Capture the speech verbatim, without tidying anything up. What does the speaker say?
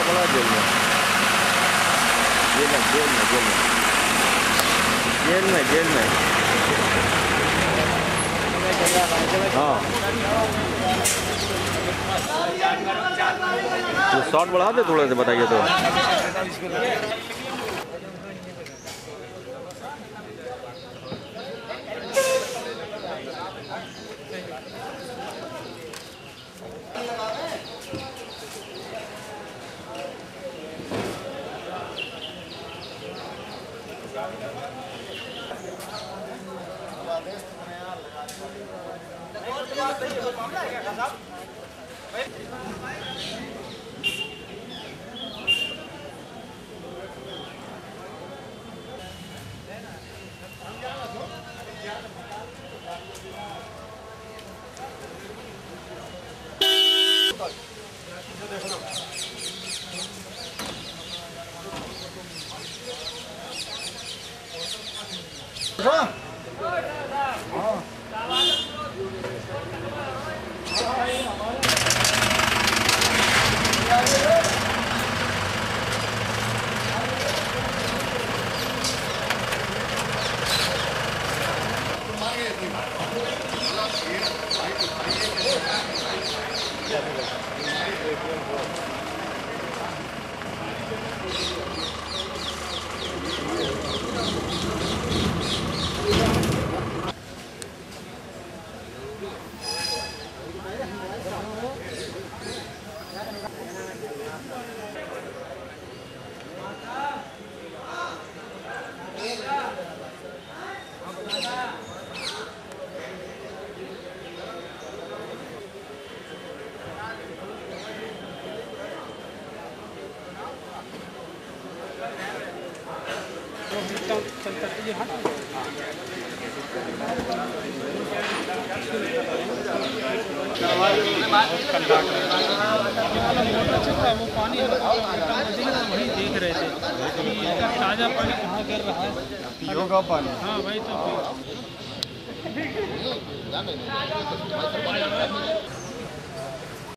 पड़ा जेल में, जेल में जेल में जेल में जेल में जेल में हाँ। तो शॉट बढ़ा दे थोड़े से, बताइए तो। वो पानी वही देख रहे थे कि ताज़ा पानी कहाँ गिर रहा है, योगा पानी। हाँ भाई तो